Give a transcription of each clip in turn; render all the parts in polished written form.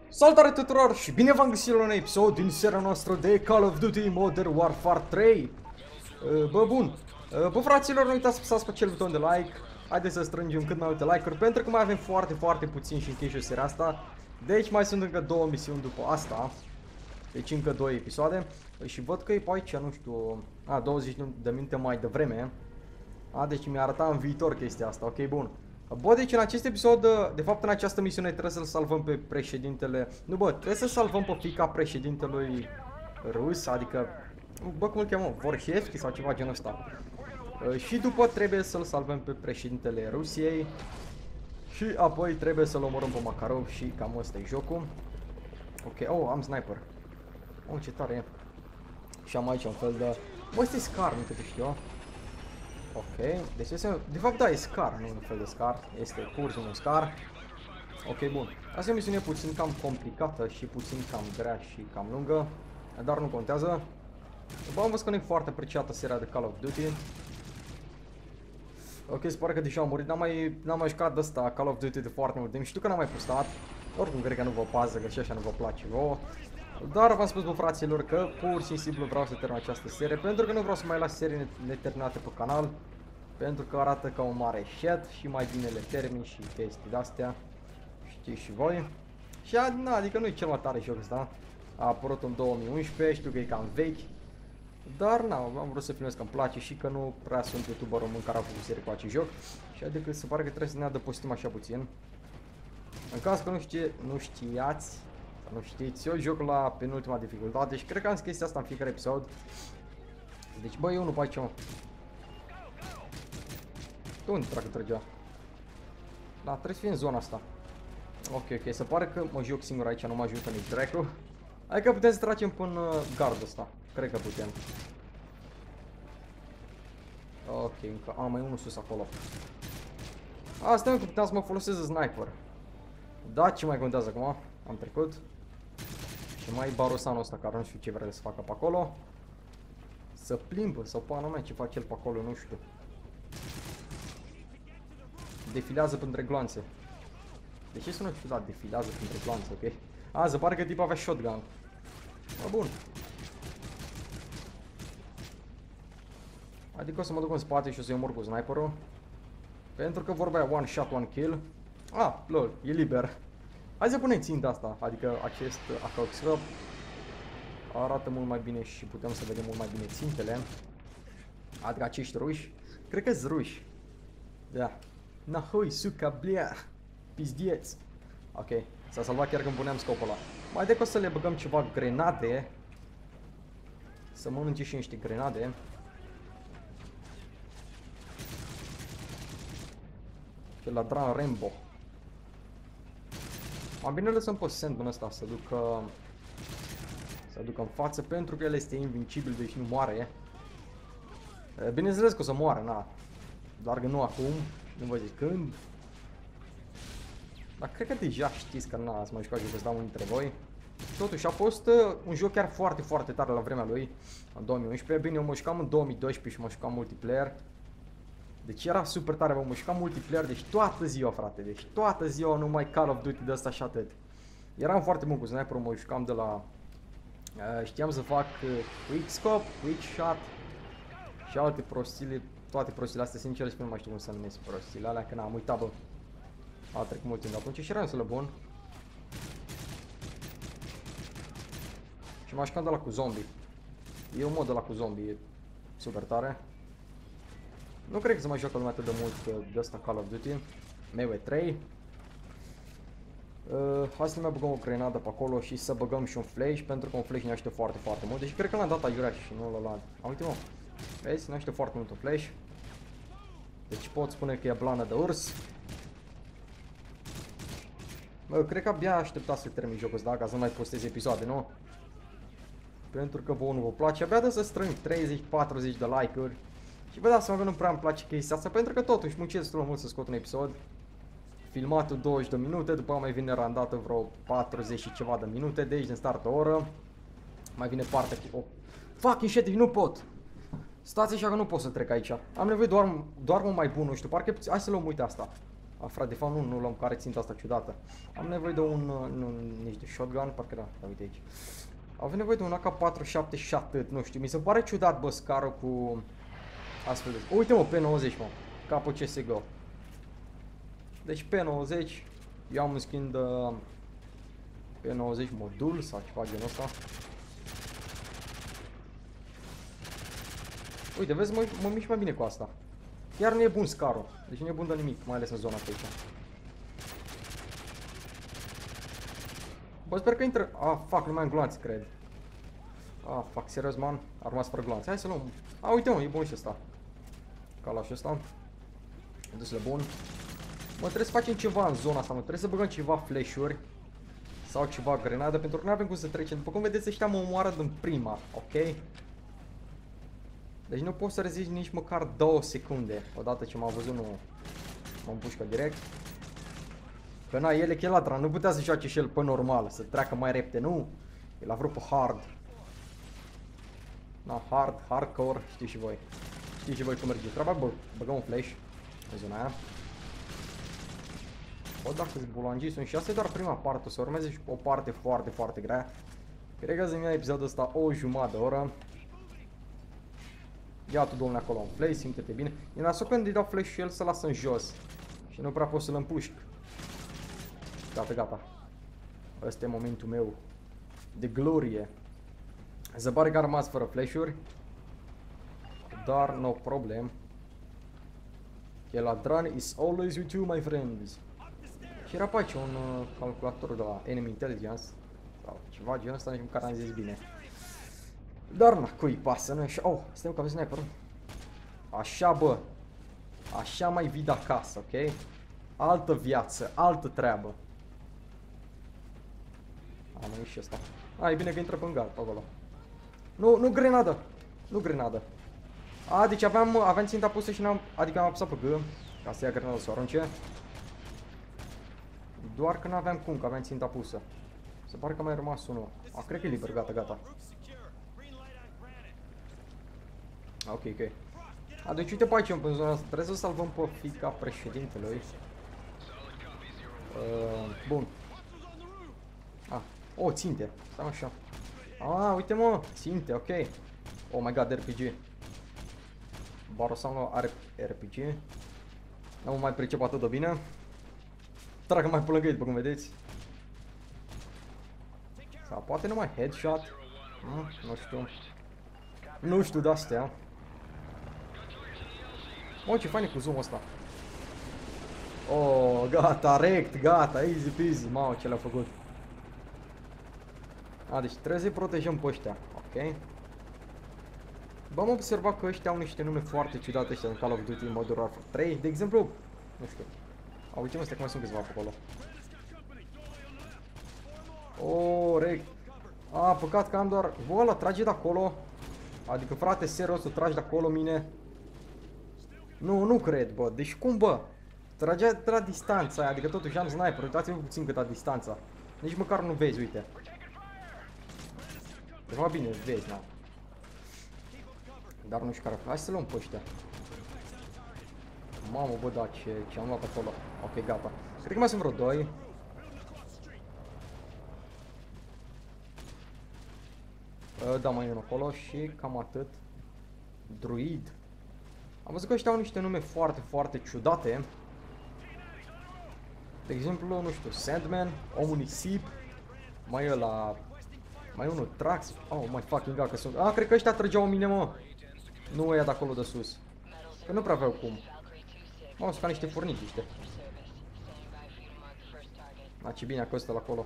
Salutare tuturor și bine v-am găsit la un episod din seria noastră de Call of Duty Modern Warfare 3. Bă, fraților, nu uitați să apăsați pe acel buton de like. Haideți să strângem cât mai multe like-uri, pentru că mai avem foarte puțin și închei și seria asta. Deci mai sunt încă 2 misiuni după asta. Deci încă 2 episoade. Și văd că e pe aici, nu știu, 20 de minute mai devreme. Deci mi-a arătat în viitor chestia asta, ok, bun. Bă, deci în acest episod, de fapt în această misiune trebuie să-l salvăm pe președintele... Nu, bă, trebuie să salvăm pe fiica președintelui rus, adică... Bă, cum îl cheamă? Vorhevski sau ceva genul ăsta. Și după trebuie să-l salvăm pe președintele Rusiei. Și apoi trebuie să-l omorâm pe Makarov și cam ăsta e jocul. Ok, oh, am sniper. Oh, ce tare e. Și am aici un fel de... Bă, ăsta e Scar, nu câte știu. Ok, deci este, de fapt da, e Scar, nu un fel de Scar, este pur și un Scar. Ok, bun. Asta e o misiune puțin cam complicată și puțin cam grea și cam lungă, dar nu contează. Bă, am văzut că nu e foarte apreciată seria de Call of Duty. Ok, se pare că deja am murit, n-am mai jucat de asta Call of Duty de foarte mult timp. Știu că n-am mai postat, oricum cred că nu vă pasă, că și așa nu vă place vouă. Dar v-am spus, bă, fraților, că pur și simplu vreau să termin această serie, pentru că nu vreau să mai las serii neterminate pe canal, pentru că arată ca un mare shit și mai bine le termin și chestii de-astea, știți și voi. Și adică nu e cel mai tare joc ăsta, a apărut în 2011, știu că e cam vechi, dar am vrut să filmez că îmi place și că nu prea sunt youtuber român care a făcut serie cu acest joc, și adică se pare că trebuie să ne adăpostim așa puțin. În caz că nu știați, nu știți, eu joc la penultima dificultate și cred că am zis chestia asta în fiecare episod. Deci, bă, eu nu pe aici, mă. Tu unde dracu trăgea? Da, trebuie să fie în zona asta. Ok, se pare că mă joc singur aici, nu mă ajută nici dracu. Adică putem să tragem până gardul ăsta. Cred că putem. Ok, încă am mai unul sus acolo. Asta nu puteam să mă folosesc sniper. Da, ce mai contează acum? Am trecut. Și mai barosanul ăsta care nu știu ce vrea să facă pe acolo. Să plimbă sau pana mea ce face el pe acolo, nu știu. Defilează printre gloanțe. De ce să nu știu, da, defilează printre gloanțe, ok? Se pare că tipul avea shotgun. Bun. Adică o să mă duc în spate și o să-i omor cu sniperul. Pentru că vorba aia one shot, one kill. Lol, e liber. Hai să punem ținta asta, adică acest AKX arată mult mai bine și putem să vedem mult mai bine țintele. Adică acești ruși, cred că-s ruși. Da. Nahoi, suca, blea, pizdieț. Ok, s-a salvat chiar când puneam scopul ăla. Mai decât să le băgăm ceva grenade. Să mănânce și niște grenade. Și la Dran Rambo. Mai bine lăsăm pe sandman ăsta să ducă în față, pentru că el este invincibil, deci nu moare. Bineînțeles că o să moară, doar că nu acum, nu vă zic când. Dar cred că deja știți că ați mai jucat jocul ăsta unul dintre voi. Totuși a fost un joc chiar foarte tare la vremea lui, în 2011. Bine, eu mă jucam în 2012 și mă jucam multiplayer. Deci era super tare, mă jucam multiplayer, deci toată ziua, frate, deci toată ziua numai Call of Duty de asta și atât. Eram foarte bun cu sniper-ul, mă jucam de la... știam să fac quick scope, quick shot și alte prostile, toate prostile astea, sincer spun, nu mai știu cum să numesc prostile alea, că n-am uitat, bă. A trecut mult timp de atunci și eram să le bun. Și mă jucam de la cu zombie. E un mod de la cu zombie, e super tare. Nu cred că să mai joacă lumea atât de mult de asta Call of Duty. MW3. Hai să ne mai băgăm o grenadă pe acolo și să băgăm și un flash, pentru că un flash ne ajută foarte mult. Deci cred că l-am dat aiurea și nu l-a luat. Uite, mă. Vezi, ne ajută foarte mult un flash. Deci pot spune că e blană de urs. Cred că abia aștepta să termin jocul ăsta, ca să nu mai postez episoade, nu? Pentru că vouă nu vă place. Abia de să strâng 30-40 de like-uri. Și vă dați seama că nu prea îmi place chestia asta, pentru că totuși muncesc destul de mult să scot un episod. Filmatul 20 de minute, după mai vine randată vreo 40 și ceva de minute, deci din start o oră. Mai vine partea cu... Fucking shit, nu pot! Stați așa că nu pot să trec aici. Am nevoie doar un mai bun, nu știu, parcă... Hai să luăm, uite asta. Frate, de fapt nu luăm care țintă asta ciudată. Am nevoie de un... nici de shotgun, parcă da, uite aici. Avem nevoie de un AK-47 și atât, nu știu, mi se pare ciudat, bă, scarul cu astfel de... Uite, mă, P90, mă, capul CSGO. Deci P90, eu am un skin de P90 modul sau ceva genul ăsta. Uite, vezi, mă mișc mai bine cu asta. Chiar nu e bun scarul, deci nu e bun de nimic, mai ales în zona asta aici. Bă, sper că intră... Ah, fuck, nu mai am gloanțe, cred. Ah, fuck, serios, man, a rămas fără gloanțe. Hai să luăm. Ah, uite, mă, e bun și ăsta. Calașul ăsta. E destul de bun. Mă, trebuie să facem ceva în zona asta, mă. Trebuie să băgăm ceva flash-uri. Sau ceva grenadă, pentru că nu avem cum să trecem. După cum vedeți, ăștia mă omoară din prima, ok? Deci nu pot să rezist nici măcar 2 secunde. Odată ce m-a văzut, nu mă împușcă direct. Că na, el e chelatra, nu putea să joace și el pe normal, să treacă mai repede, nu. El a vrut pe hard. Na, hardcore, știți și voi. Știți și voi cum merge treaba, bă, băgăm un flash în zona aia. Bă, dacă-s bulangii sunt și asta e doar prima parte, o să urmeze și o parte foarte, foarte grea. Cred că să-mi ia episodul ăsta o jumătate de oră. Ia tu, domnule, acolo un flash, simte-te bine. E nasul când îi dau flash și el să lasă în jos. Și nu prea pot să-l împușc. Gata, gata. Ăsta e momentul meu de glorie. Se pare că a rămas fără flash-uri. Dar no problem. Cheladran is always with you, my friends. Și era pe aici un calculator de la Enemy Intelligence. Sau ceva genul ăsta, nici măcar am zis bine. Dar na, cui pasă, nu? Oh, stai că aveți sniperul. Așa, bă. Așa mai vii de acasă, ok? Altă viață, altă treabă. Am mai și ăsta. E bine că intră pe îngar, pe acolo. Nu grenadă. Nu grenadă. Deci aveam ținta pusă și n-am... Adică am apăsat pe G. Ca să ia grenada să o arunce. Doar că n-aveam cum, că aveam ținta pusă. Se pare că mai rămas unul. Cred că e liber, gata, gata. Ok. Deci uite pe aici, în zona asta. Trebuie să salvăm pe fiica președintelui. Bun. Ținte. Stai așa. Uite, mă, ținte, ok. Oh my god, RPG. Barosan are RPG. Nu mă mai pricep atât de bine. Tragă mai pe lângă ei, după cum vedeți. Sau poate numai headshot. Nu știu. Nu știu de-astea. Mă, ce fain e cu zoom-ul ăsta. Oh, gata, rect, gata, easy peasy. Mamă, ce le-a făcut. Deci trebuie să-i protejăm pe ăștia, ok? Bă, am observat că ăștia au niște nume foarte ciudate ăștia în Call of Duty Modern Warfare 3. De exemplu, nu știu. Uite-mă, ăstea că mai sunt câțiva pe acolo. Rec. Păcat că am doar... Bă, ăla trage de acolo. Adică, frate, serios, să tragi de acolo, mine. Nu cred, bă. Deci cum, bă? Tragea de la distanța aia, adică totuși am sniper. Uitați-vă puțin cât a distanța. Nici măcar nu vezi, uite. De fapt, bine, vezi, na. Dar nu știu care. Hai să luăm pe ăștia. Mamă, bă, da, ce am luat acolo. Ok, gata. Cred că mai sunt vreo 2. Da, mai e unul acolo și cam atât. Druid. Am văzut că ăștia au niște nume foarte, foarte ciudate. De exemplu, nu știu, Sandman, omul nisip. Mai e ăla... Mai e unul, Trax. Oh my fucking god, că sunt... Cred că ăștia trăgeau mine, mă. Nu ăia de acolo de sus. Că nu prea aveau cum. Sunt ca niște furnici ăștia. Ce bine a costat acolo.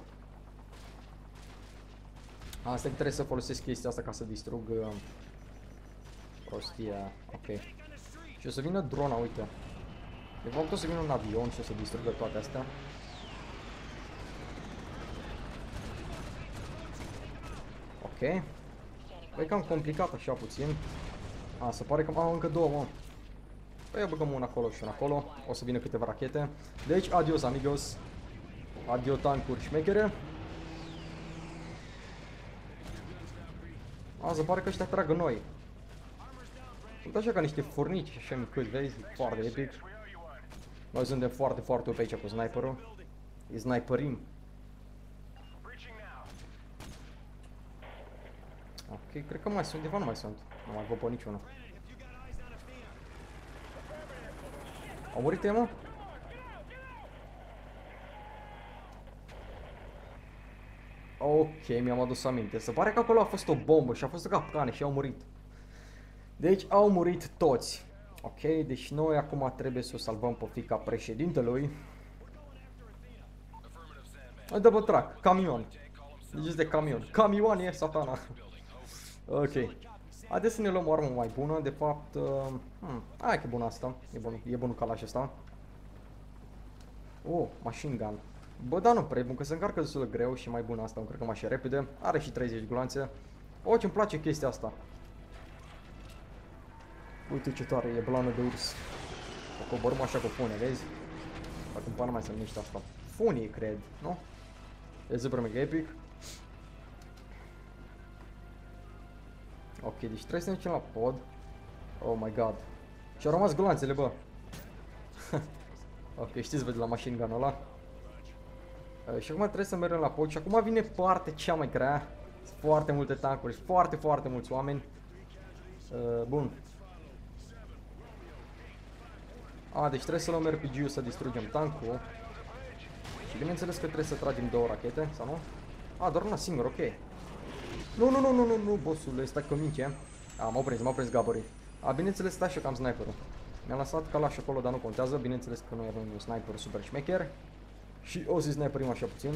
Asta trebuie să folosesc chestia asta ca să distrug prostia. Ok. Și o să vină drona, uite. De fapt o să vină un avion și o să distrugă toate astea. Ok. Păi cam complicat așa puțin. Se pare că încă 2, mă. Păi băgăm una acolo și una acolo. O să vină câteva rachete. Deci, adios, amigos. Adio tancuri șmechere. Se pare că ăștia tragă noi. Sunt așa ca niște furnici, așa micuți, vezi? Foarte epic. Noi suntem foarte, foarte OP aici cu sniperul. Îi sniperim. Ok, cred că mai sunt, de fapt nu mai sunt. Nu mai văd pe niciunul. Au murit mă? Ok, mi-am adus aminte. Se pare că acolo a fost o bombă și a fost o capcană și au murit. Deci au murit toți. Ok, deci noi acum trebuie să o salvăm pe fiica președintelui. Double track, camion. Deci este camion. Camion e satana. Ok. Haideți să ne luăm o armă mai bună. De fapt, hai că e bună asta. E bunul calaș ăsta. Oh, machine gun. Bă, da, nu prea e bun, că se încarcă destul de greu și mai bună asta, cred că mai și repede. Are și 30 gloanțe. Oh, ce-mi place chestia asta. Uite ce tare, e blană de urs. O coborâm așa cu fune, vezi? Dacă în pana mai se numește asta. Funii, cred, nu? E super mega epic. Ok, deci trebuie să ne ducem la pod. Oh my god. Și-au rămas gloanțele, bă. Ok, știți, vă de la machine gun-ul ăla. Și acum trebuie să mergem la pod și acum vine partea cea mai grea. Sunt foarte multe tankuri, foarte mulți oameni. Bun. Deci trebuie să luăm RPG-ul să distrugem tankul. Și bineînțeles că trebuie să tragem 2 rachete, sau nu? Doar una singură, ok. Nu, bossule, stai că mince. M-au prins gaborii. Bineînțeles, stai și eu că am sniperul. Mi-am lăsat calaș acolo, dar nu contează. Bineînțeles că noi avem un sniper super șmecher. Și o să sniperim așa puțin.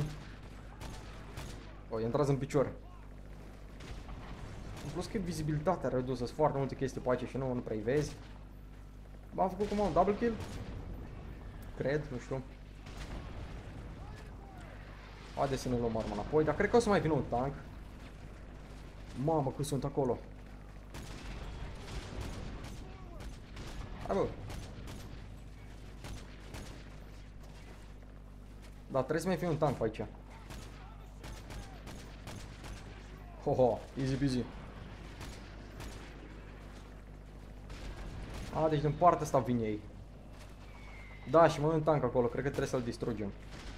E intrat în picior. În plus că vizibilitatea redusă, sunt foarte multe chestii pe aici și nu prea-i vezi. Am făcut cum un double kill? Cred, nu știu. Haideți să ne luăm arma înapoi, dar cred că o să mai vină un tank. Mamă, cât sunt acolo. Hai bă. Da, trebuie să mai fie un tank pe aici. Ho, easy peasy. Deci din partea asta vin ei. Da, și mai e un tank acolo, cred că trebuie să-l distrugem.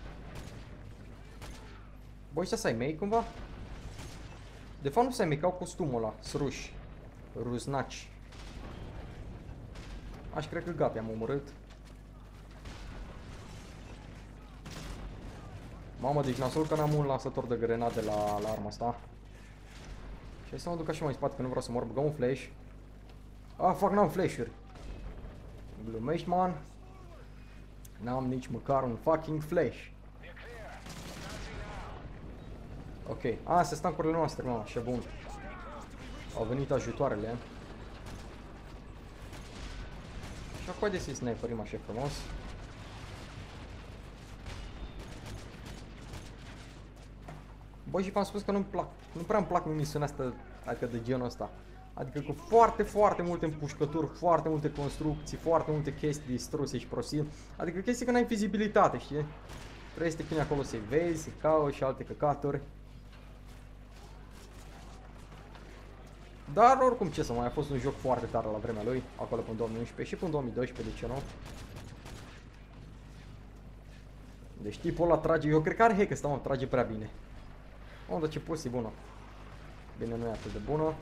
Bă, ăștia să-i mei cumva? De fapt nu să-i mei, că au costumul ăla, sruși. Ruznaci. Și cred că gata, am omorât. Mamă, deci nasol că n-am un lansător de grenade la arma asta. Și hai să mă duc așa mai în spate, că nu vreau să mor. Băgăm un flash. Fac, n-am flash-uri. Glumești, man. N-am nici măcar un fucking flash. Ok, astea sunt tancurile noastre, mă, așa bun. Au venit ajutoarele. Și acum haideți să-i sniperim așa frumos. Bă, și v-am spus că nu prea îmi plac misiunea asta, adică de genul ăsta. Adică cu foarte multe împușcături, foarte multe construcții, foarte multe chestii distruse și prostii. Adică chestii că n-ai vizibilitate, știi? Trebuie să te chini acolo să-i vezi, să-i cauți și alte căcaturi. Dar oricum ce să mai, a fost un joc foarte tare la vremea lui, acolo până 2011 și până 2012, de ce nu? Deci tipul ăla trage, eu cred că are hack ăsta, mă, trage prea bine. Dar ce poți, e bună. Bine, nu e atât de bună.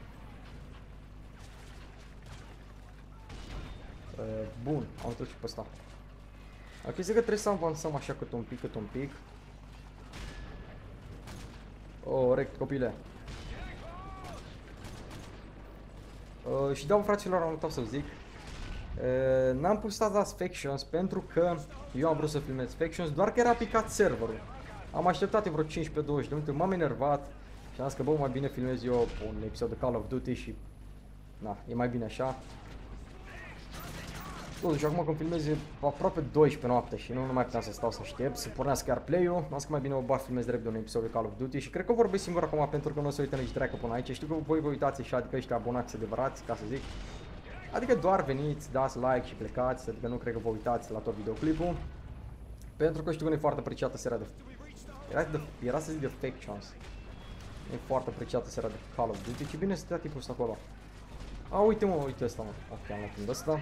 Bun, am trecut și pe ăsta. Ok, zic că trebuie să avansăm așa cât un pic. Rect, copile. Și dau fraților, am uitat să zic. N-am pus azi Factions pentru că eu am vrut să filmez Factions, doar că era picat serverul. Am așteptat vreo 15-20 de minute, m-am enervat și am zis că bă, mai bine filmez eu un episod de Call of Duty și e mai bine așa. Totuși, acum când filmez e aproape 12 noapte și nu mai puteam să stau să aștept, să pornească chiar play-ul. Am zis că mai bine o filmez repede un episod de Call of Duty și cred că vorbesc singur acum pentru că nu o să uită nici treacă până aici. Știu că voi vă uitați și adică ăștia abonați adevărați, ca să zic. Adică doar veniți, dați like și plecați, adică nu cred că vă uitați la tot videoclipul. Pentru că știu că nu e foarte apreciată seria de... Era să zic de Factions. Nu e foarte apreciată seria de Call of Duty, ci bine să stea tipul ăsta acolo. Uite mă, uite ăsta mă. Ok, am luat un ăsta.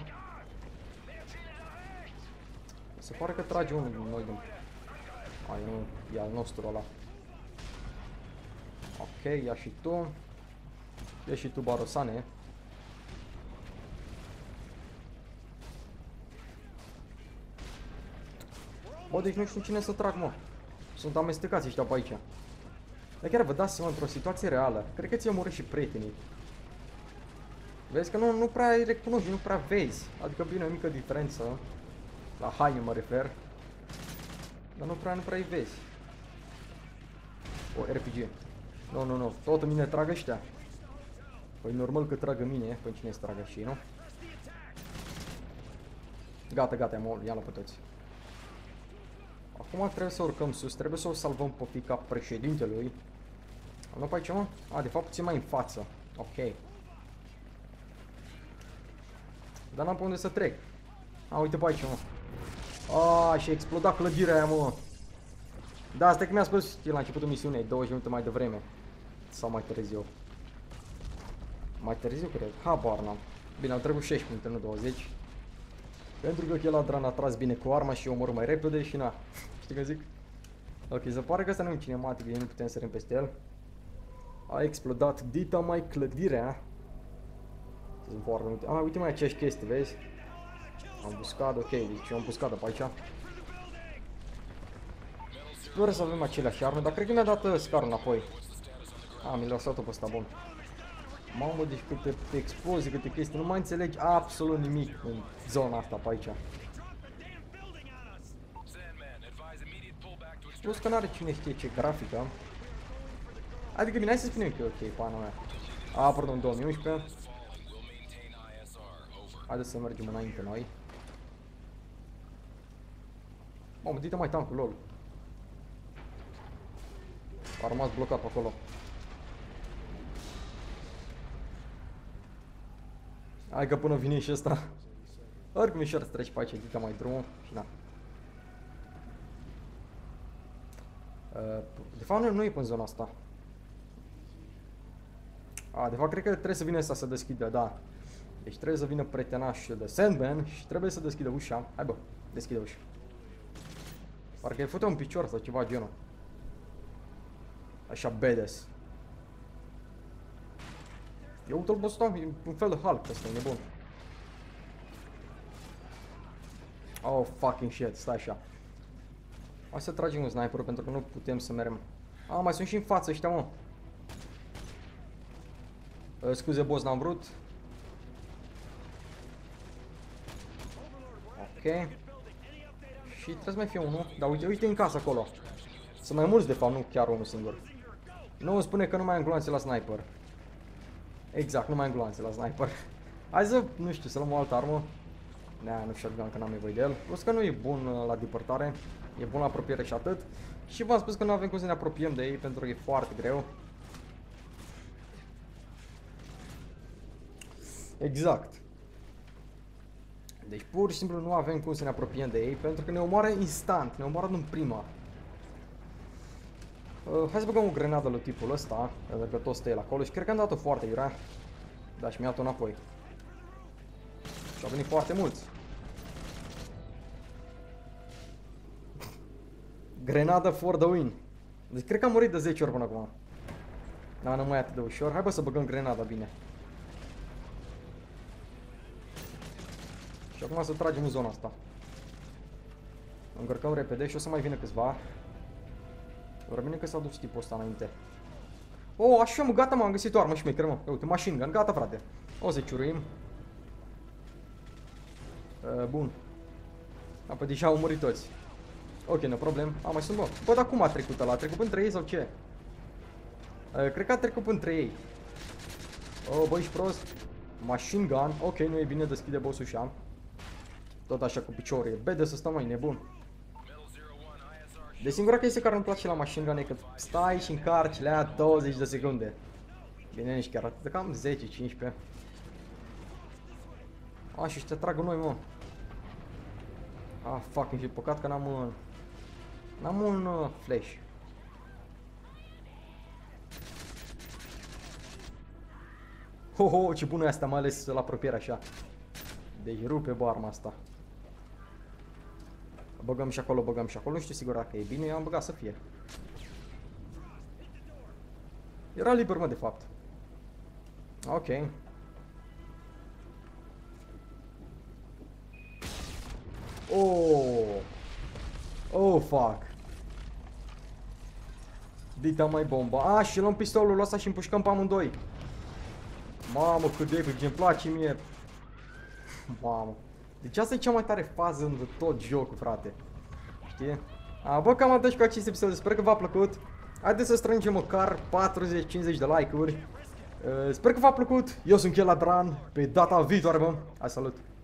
Se pare că trage unul din noi din... nu, e al nostru ăla. Ok, ia și tu. E și tu, Barosane. Bă, deci nu știu cine să trag, mă. Sunt amestecați ăștia pe aici. Dar chiar vă dați seama, într-o situație reală, cred că ți-i omorât și prietenii. Vezi că nu prea îi recunoști, nu prea vezi. Adică bine, o mică diferență. La haine mă refer. Dar nu prea îi vezi. O, RPG. Nu, tot în mine trag ăștia. Păi normal că tragă mine, păi cine să tragă și nu? Gata, i-am luat pe toți. Acum trebuie să urcăm sus, trebuie să o salvăm pe fiica președintelui. Am luat pe aici, mă? A, de fapt puțin mai în față. Ok. Dar n-am pe unde să trec. A, uite pe aici, mă. A, și a explodat clădirea aia, mă. Da, asta e că mi-a spus la începutul misiunii, 20 minute mai devreme. Sau mai târziu. Mai târziu, cred. Habar n-am. Bine, au trecut 16 minute, nu 20. Pentru că Cheladran a tras bine cu arma și omorâ mai repede și na. Știi că zic? Ok, se pare că ăsta nu e un cinematic, nu putem să sărim peste el. A explodat dita mai clădirea. Sunt foarte multe. Ah, uite mai aceeași chestie, vezi? Am buscat, ok, deci am buscat pe aici. Sper să avem aceleași arme, dar cred că mi-a dat scarul înapoi. Ah, mi l-a lăsat-o pe ăsta, bun. Mamă, deci câte explozii, câte chestii, nu mai înțelegi absolut nimic în zona asta pe aici. Plus că n-are cine știe ce grafică. Adică bine, hai să spunem că e ok, pana mea. A, pardon, 2011. Haideți să mergem înainte noi. Mamă, dita mai tankul, lol. A rămas blocat pe acolo. Hai că până vine și ăsta. Oricum e ușor să treci pe aici, dita mai drumul și na. De fapt nu e pe zona asta. A, de fapt cred că trebuie să vină ăsta să deschidă, da. Deci trebuie să vină prietenașul de Sandman și trebuie să deschidă ușa. Hai bă, deschide ușa. Parcă îi fute un picior sau ceva genul. Așa badass. Eu uite-l bă, stau, e un fel de Hulk ăsta, e nebun. Oh, fucking shit, stai așa. Hai să tragem un sniper pentru că nu putem să mergem. Ah, mai sunt și în față ăștia, mă. Scuze, boss, n-am vrut. Ok. Și trebuie să mai fie unul. Dar uite în casă acolo. Sunt mai mulți de fapt, nu chiar unul singur. Nu îmi spune că nu mai am gloanțe la sniper. Exact, nu mai am gloanțe la sniper. Hai să, nu știu, să luăm o altă armă. Nea, nu shotgun că n-am nevoie de el. Plus că nu e bun la depărtare. E bun la apropiere și atât. Și v-am spus că nu avem cum să ne apropiem de ei pentru că e foarte greu. Exact. Deci pur și simplu nu avem cum să ne apropiem de ei pentru că ne omoară instant, ne omoară în prima. Hai să băgăm o grenadă lui tipul ăsta, pentru că tot stă el acolo și cred că am dat-o foarte iurea. Da, și mi-a dat-o înapoi. Și au venit foarte mulți. Grenada for the win. Deci cred că am murit de 10 ori până acum. Da, nu mai e atât de ușor. Hai bă să băgăm grenada bine. Și acum să tragem în zona asta. Încărcăm repede și o să mai vină câțiva. Rămâne că s-a dus tipul ăsta înainte. Oh, așa mă, gata mă, am găsit o armă șmecheră, mă. Uite, machine gun, gata frate. O să ciuruim. Bun. Apoi deja au murit toți. Ok, no problem. Mai sunt bă. Bă, dar cum a trecut ăla? A trecut între ei sau ce? Cred că a trecut între ei. Oh, bă, ești prost. Machine gun. Ok, nu e bine, deschide boss ușa. Tot așa cu piciorul. E bede să stăm mai nebun. De singura chestie care îmi place la machine gun e că stai și încarci la 20 de secunde. Bine, nici chiar atât, cam 10-15. A, și ăștia tragă noi, mă. Ah, fucking shit, păcat că n-am un flash. Ho, ce bună e asta, mai ales la apropiere așa. Deci rupe bă arma asta. Băgăm și acolo, nu știu sigur dacă e bine, eu am băgat să fie. Era liber, mă, de fapt. Ok. Oh. Oh, fuck. Dita mai bomba. Și luăm pistolul ăsta și împușcăm pe amândoi. Mamă, cât de epic, ce-mi place mie. Mamă. Deci asta e cea mai tare fază în tot jocul, frate. Știi? Bă, cam atât și cu acest episod. Sper că v-a plăcut. Haideți să strângem măcar 40-50 de like-uri. Sper că v-a plăcut. Eu sunt Cheladran. Pe data viitoare, bă. Hai, salut!